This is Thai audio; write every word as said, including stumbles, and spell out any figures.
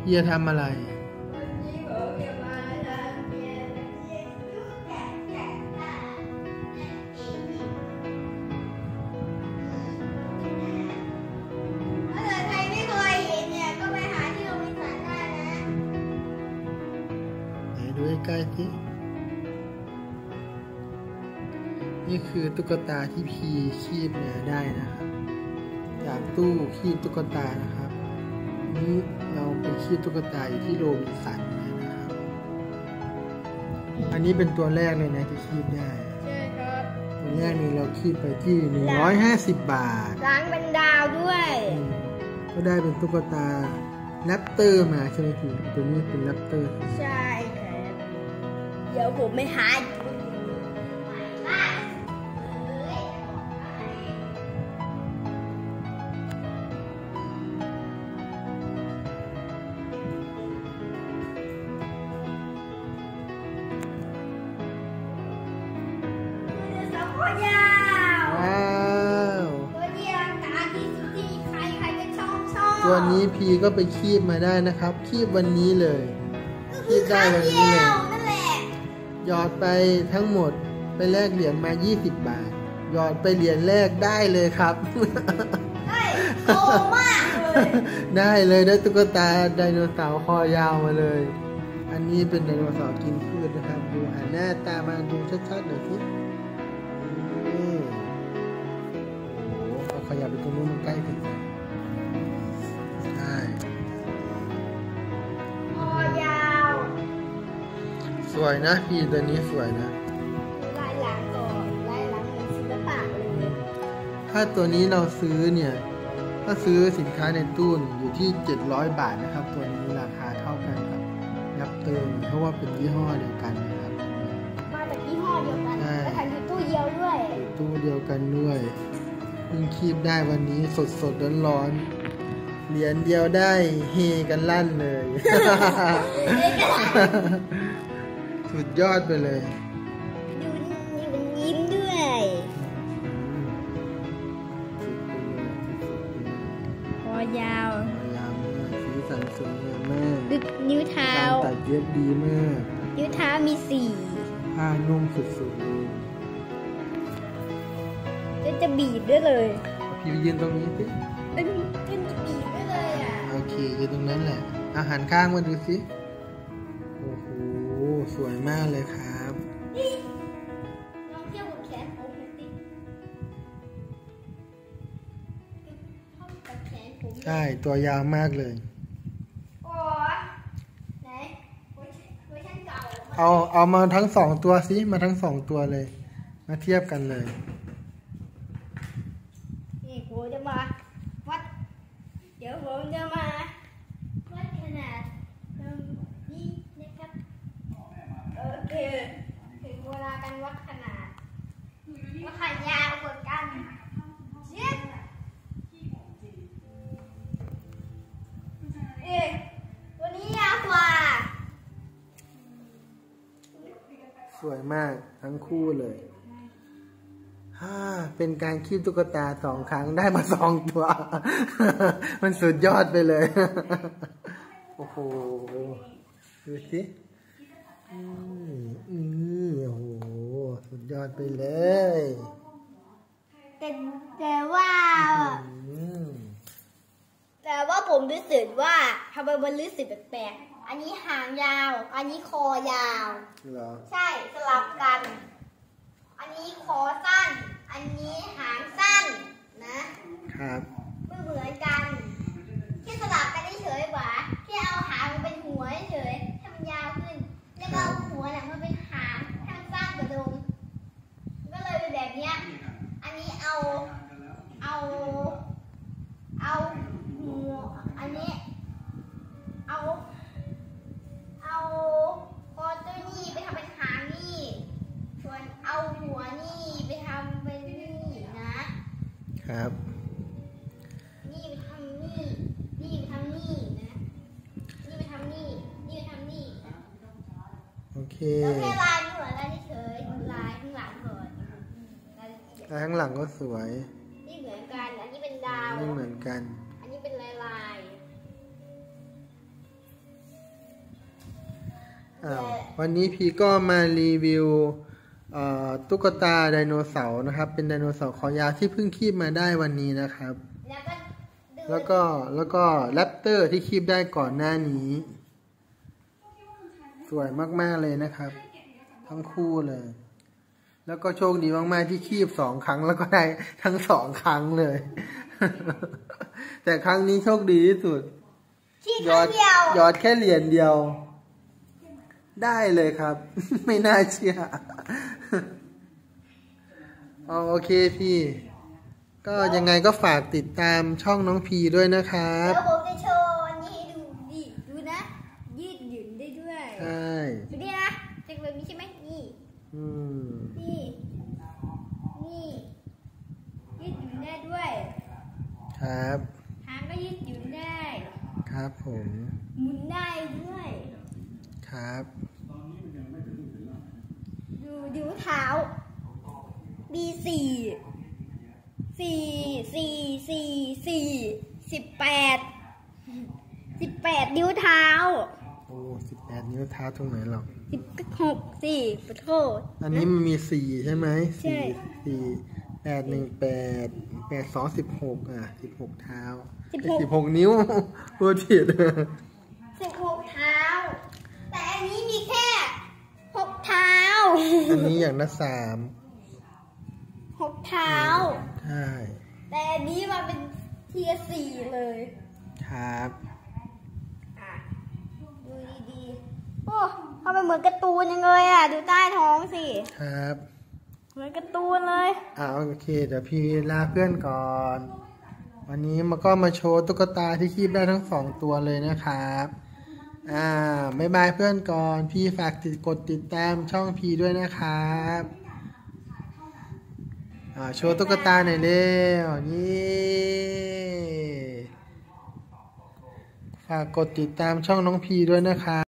พี่จะทำอะไรดูใกล้ๆสินี่คือตุ๊กตาที่พี่คีบมาได้นะครับจากตู้คีบตุ๊กตานะครับนี่เราไปคีบตุ๊กตาอยู่ที่โรบินสันนะครับอันนี้เป็นตัวแรกเลยนะที่คีบได้ใช่ครับตัวแรกนี้เราคีบไปที่หนึ่งร้อยห้าสิบบาทล้างเป็นดาวด้วยก็ได้เป็นตุ๊กตาแรปเตอร์มาใช่ไหมพี่ตัวนี้เป็นแรปเตอร์ใช่ครับเดี๋ยวผมไม่หาตัวนี้พีก็ไปคีบมาได้นะครับคีบวันนี้เลยคีบได้วันนี้เลยหยอดไปทั้งหมดไปแลกเหรียญมายี่สิบบาทหยอดไปเหรียญแรกได้เลยครับได้โตมากเลยได้เลยได้ตุ๊กตาไดโนเสาร์คอยาวมาเลยอันนี้เป็นไดโนเสาร์กินพืชนะครับดูหันหน้าตามาดูชัดๆหน่อยสิโอ้โหเอาขยับไปตรงนู้นมันใกล้ถึงสวยนะพี่ตัวนี้สวยนะลายหลังก่อนลายหลังเหมือนศิลปะเลยถ้าตัวนี้เราซื้อเนี่ยถ้าซื้อสินค้าในตู้อยู่ที่เจ็ดร้อยบาทนะครับตัวนี้ราคาเท่ากันกับยับเติมเพราะว่าเป็นยี่ห้อเดียวกันนะครับมาจากยี่ห้อเดียวกันแล้วถ่ายอยู่ตู้เดียวด้วยตู้เดียวกันด้วยเพิ่งคีบได้วันนี้สดสดร้อนร้อนเหรียญเดียวได้เฮกันลั่นเลยสุดยอดไปเลยดูนี่มันยิ้มด้วยคอยาวคอยาวมากสีสันสวยงามมากนิ้วเท้าการตัดเย็บดีมากนิ้วเท้ามีสี่ผ้านุ่มสุดๆเลยจะจะบีบด้วยเลยพี่ยืนตรงนี้สิเป็นเป็นบีบด้วยเลยอ่ะโอเคยืนตรงนั้นแหละอาหารข้างมาดูสิโอ้โหสวยมากเลยครับลองเทียบกับแขนผมสิใช่ตัวยาวมากเลยโอ้ไหนเวอร์ชันเก่าเอาเอามาทั้งสองตัวสิมาทั้งสองตัวเลยมาเทียบกันเลยนี่ผมจะมาวัดเดี๋ยวผมจะมาวัดขนาดนี่นะครับโอเคถึงเวลาการวัดขนาดว่าขายาวกว่ากันเช็ดเอ๊ะตัวนี้ยาวกว่าสวยมากทั้งคู่เลยฮ่าเป็นการคีบตุ๊กตาสองครั้งได้มาสองตัวมันสุดยอดไปเลยโอ้โหดูสิอืมอืมโอ้โหสุดยอดไปเลยแต่แต่ว่าแต่ว่าผมรู้สึกว่าทำไมมันรู้สึกแปลกๆอันนี้หางยาวอันนี้คอยาวเหรอใช่สลับกันอันนี้คอสั้นอันนี้หางสั้นนะครับไม่เหมือนกันแค่สลับกันเฉยๆหวะแค่เอาหางมันเป็นหัวเฉยๆให้มันยาวขึ้นแล้วก็เอาหัวเนี่ยมันเป็นหางให้มันสั้นกว่าเดิมก็เลยเป็นแบบนี้อันนี้เอาเอาเอาหัวอันนี้เอาเอาคอตัวนี้ไปทำเป็นหางนี่ส่วนเอาหัวนี่ไปทำเป็นนี่นะครับนี่ไปทำนี่นี่ไปทำนี่นะนี่ไปทำนี่นี่ไปทำนี่นะโอเคแล้วแค่ลายเหมือนลายเฉยลายข้างหลังก่อนลายข้างหลังก็สวยนี่เหมือนกันอันนี้เป็นดาวไม่เหมือนกันอันนี้เป็นลายลายอ้าววันนี้พี่ก็มารีวิวตุ๊กตาไดโนเสาร์นะครับเป็นไดโนเสาร์คอยาวที่เพิ่งคีบมาได้วันนี้นะครับแล้วก็แล้วก็แรปเตอร์ที่คีบได้ก่อนหน้านี้สวยมากๆเลยนะครับทั้งคู่เลยแล้วก็โชคดีมากๆที่คีบสองครั้งแล้วก็ได้ทั้งสองครั้งเลย แต่ครั้งนี้โชคดีที่สุดยอดยอดแค่เหรียญเดียวได้เลยครับ ไม่น่าเชื่อ โอเคพี่ก็ยังไงก็ฝากติดตามช่องน้องพีด้วยนะครับเดี๋ยวผมจะโชว์อันนี้ให้ดูดิดูนะยืดหยุ่นได้ด้วยใช่ดูดินะจะแบบนี้ใช่ไหมนี่อืมนี่นี่ยืดหยุ่นได้ด้วยครับหางก็ยืดหยุ่นได้ครับผมหมุนได้ด้วยครับดูดูเท้า บีสี่สี่สี่สี่สี่สิบแปดสิบแปดนิ้วเท้าโอ้สิบแปดนิ้วเท้าตรงไหนหรอสิบหกสี่ขอโทษอันนี้มันมีสี่ใช่ไหมสี่สี่แปดหนึ่งแปดแปดสองสิบหกอ่ะสิบหกเท้าสิบหกนิ้วพูดผิดสิบหกเท้าแต่อันนี้มีแค่หกเท้าอันนี้อย่างละสามหกเท้าใช่แต่อันนี้มาเป็นทีละสี่เลยครับดูดีๆโอ้ทำไมเหมือนการ์ตูนยังเลยอ่ะดูใต้ท้องสิครับเหมือนการ์ตูนเลยอ่าโอเคเดี๋ยวพี่ลาเพื่อนก่อนวันนี้มันก็มาโชว์ตุ๊กตาที่คีบได้ทั้งสองตัวเลยนะครับอ่าบ๊ายบายเพื่อนก่อนพี่ฝากติดกดติดตามช่องพี่ด้วยนะครับอ่าโชว์ตุ๊กตาหน่อยเร็วนี่ฝากกดติดตามช่องน้องพีด้วยนะครับ